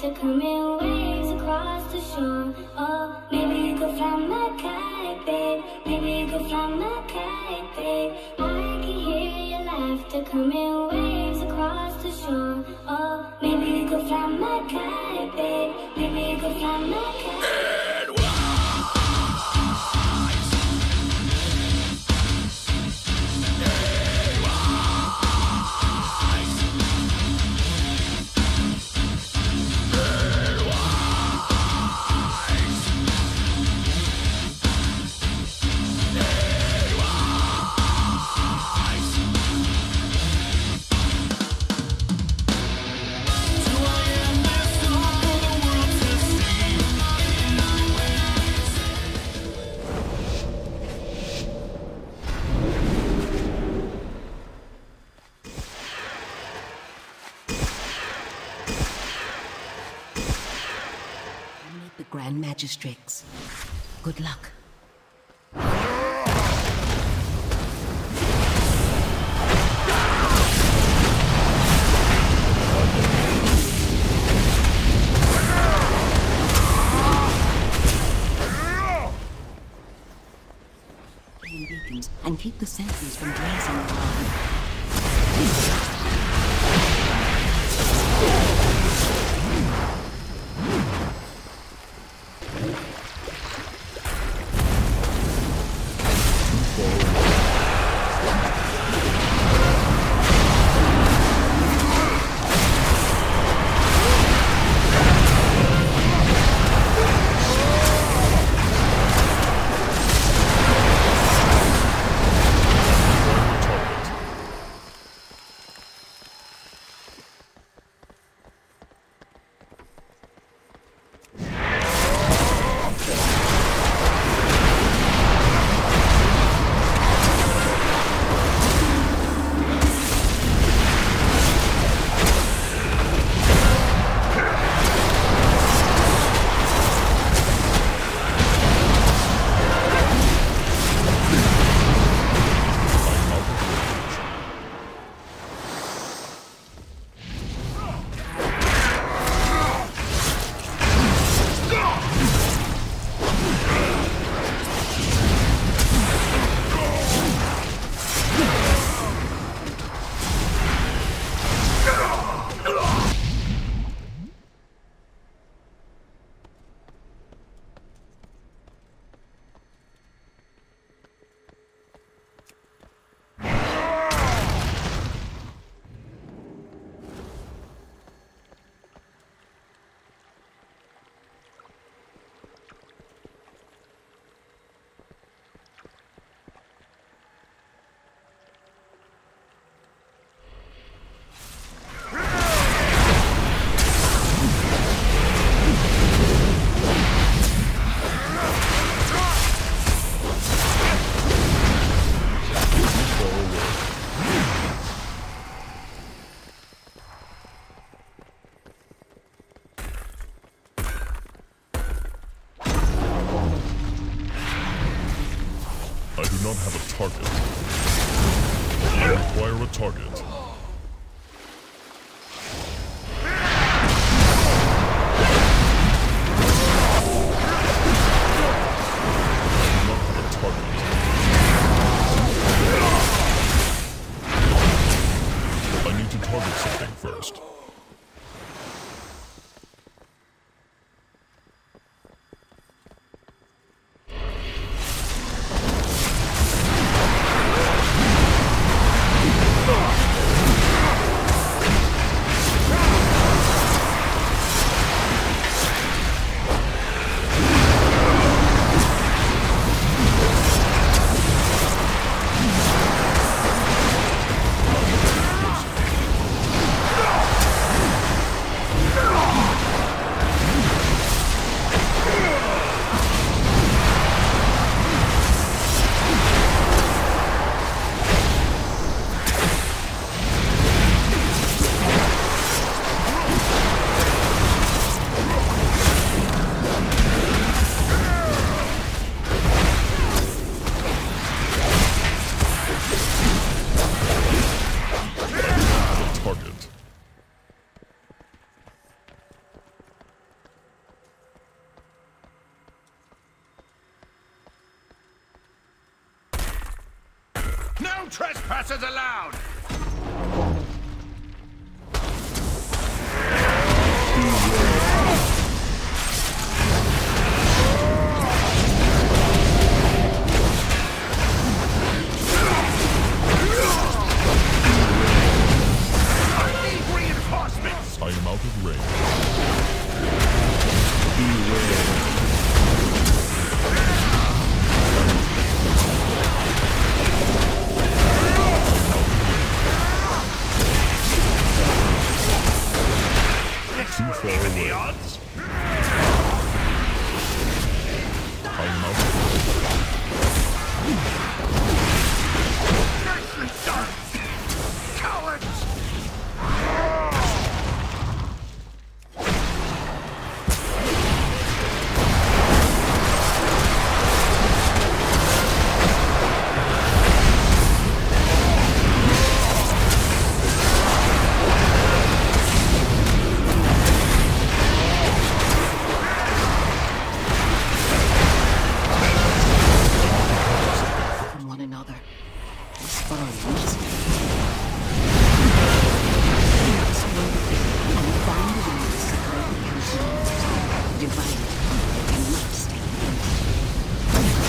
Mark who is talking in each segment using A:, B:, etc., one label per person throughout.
A: laughter coming waves across the shore. Oh, maybe you could fly my kite, babe. Maybe you could fly my kite, babe. I can hear your laughter coming waves across the shore. Oh, maybe you could fly my kite, babe. Maybe you could fly my kite.
B: Grand Magistrates. Good luck. Beacons and keep the sentries from blazing around.
C: not have a target. I require a target. I need to target something first.
D: No trespassers allowed! I need reinforcements!
C: I am out of range. Too far
D: Even the
C: away.
D: odds?
C: I am out of range.
D: Nicely done! Cowards!
B: From one another. This far reaches me. We must know and find a way to separate the countenance. Divide it. And not stay in.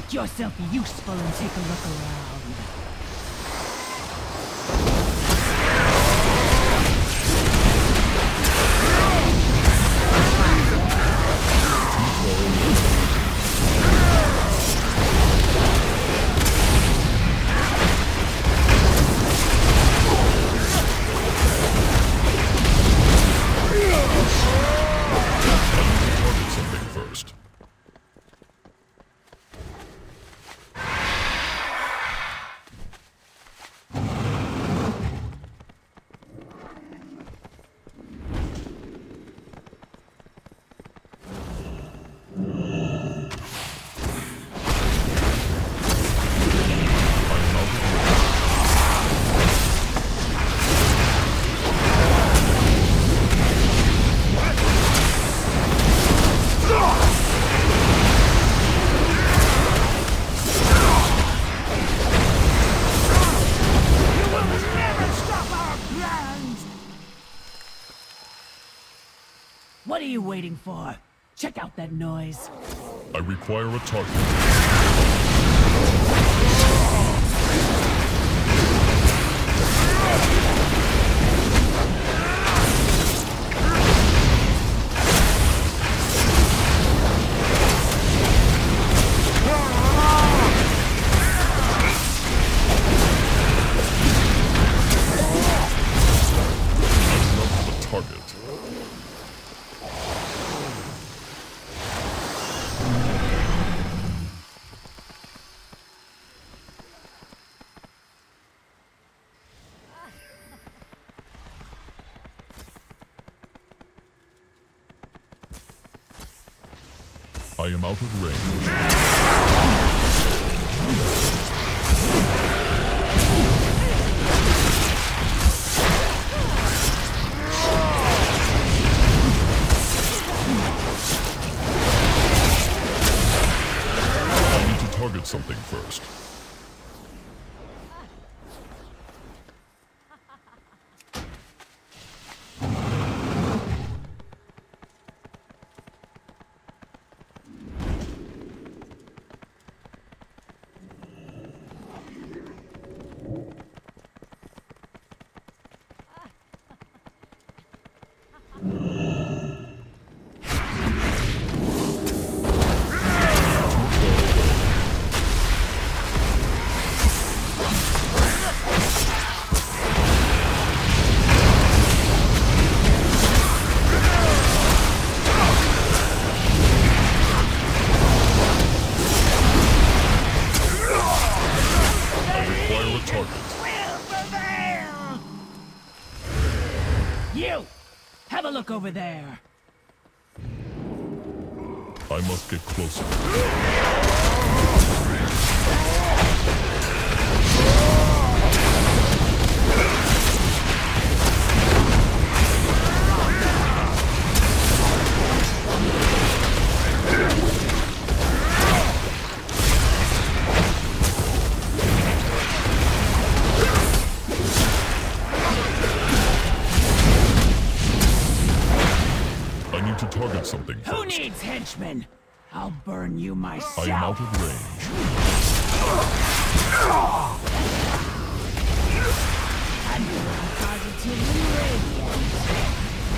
B: Make yourself useful and take a look around. What are you waiting for? Check out that noise.
C: I require a target. I am out of range. I need to target something first.
B: You! Have a look over there!
C: I must get closer. To target something first.
B: Who needs henchmen? I'll burn you myself.
C: I am out of range.
B: And you're positively radiant.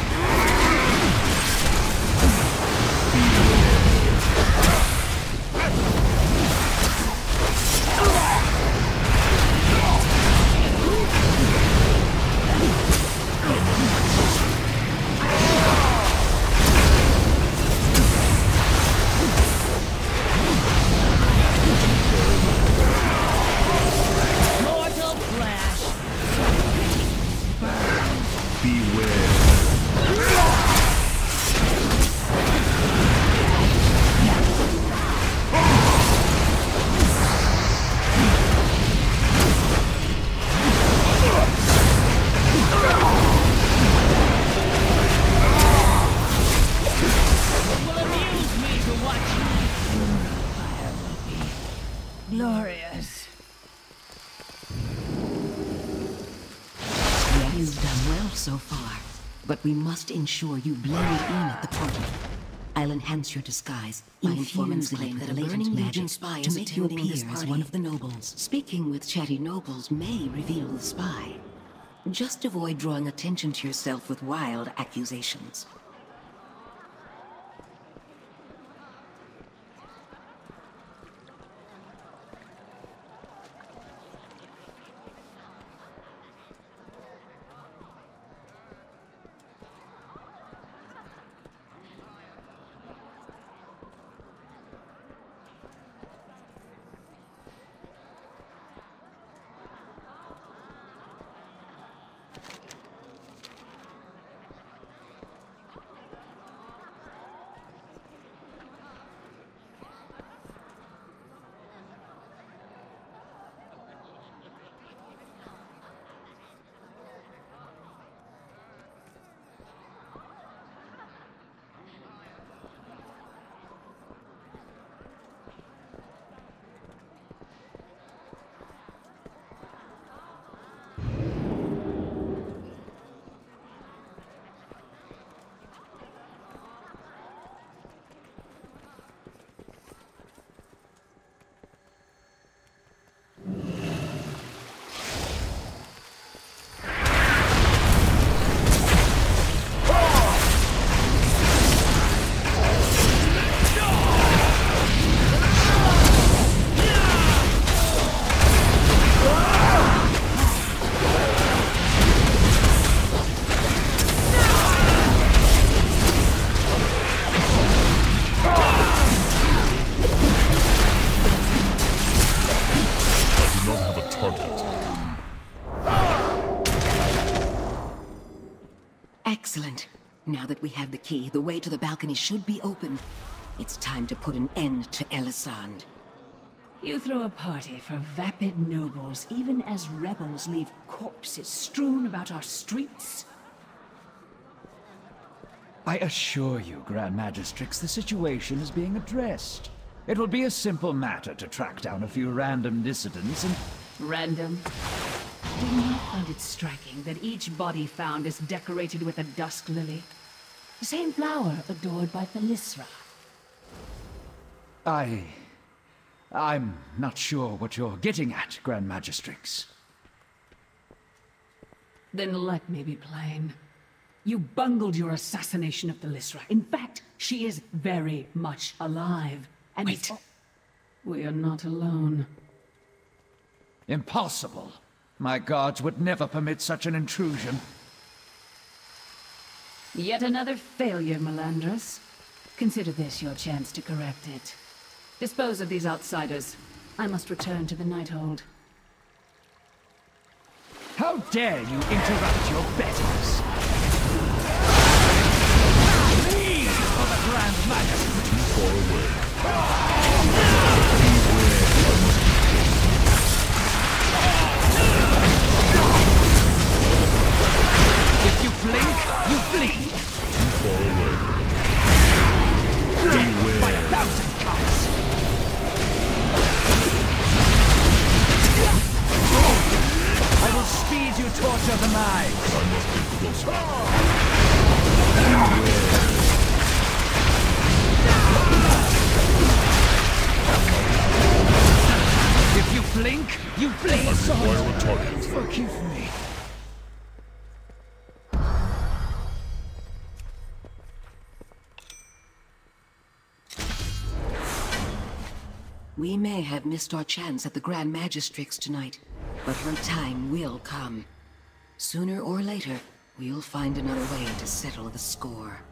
B: Glorious. You've done well so far, but we must ensure you blend in at the party. I'll enhance your disguise. My informants claim that a Burning Legion spy is to make you appear as one of the nobles. Speaking with chatty nobles may reveal the spy. Just avoid drawing attention to yourself with wild accusations. Excellent. Now that we have the key, the way to the balcony should be open. It's time to put an end to Elisande.
E: You throw a party for vapid nobles, even as rebels leave corpses strewn about our streets?
F: I assure you, Grand Magistrix, the situation is being addressed. It will be a simple matter to track down a few random dissidents and...
E: Random? Do you not find it striking that each body found is decorated with a dusk lily? The same flower adored by Thylisra.
F: I'm not sure what you're getting at, Grand Magistrix.
E: Then let me be plain. You bungled your assassination of Thylisra. In fact, she is very much alive. And
F: Wait.
E: We are not alone.
F: Impossible. My guards would never permit such an intrusion.
E: Yet another failure, Melandris. Consider this your chance to correct it. Dispose of these outsiders. I must return to the Nighthold.
F: How dare you interrupt your betters? Leave for the Grand Magistrate!
C: Too far away.
F: If you blink, you bleed!
C: Too far away.
F: Beware! By 1,000 cuts! I will speed you towards your demise!
C: I must get closer.
F: If you blink, you bleed!
C: I require a target.
F: Forgive me.
B: We may have missed our chance at the Grand Magistrix tonight, but her time will come. Sooner or later, we'll find another way to settle the score.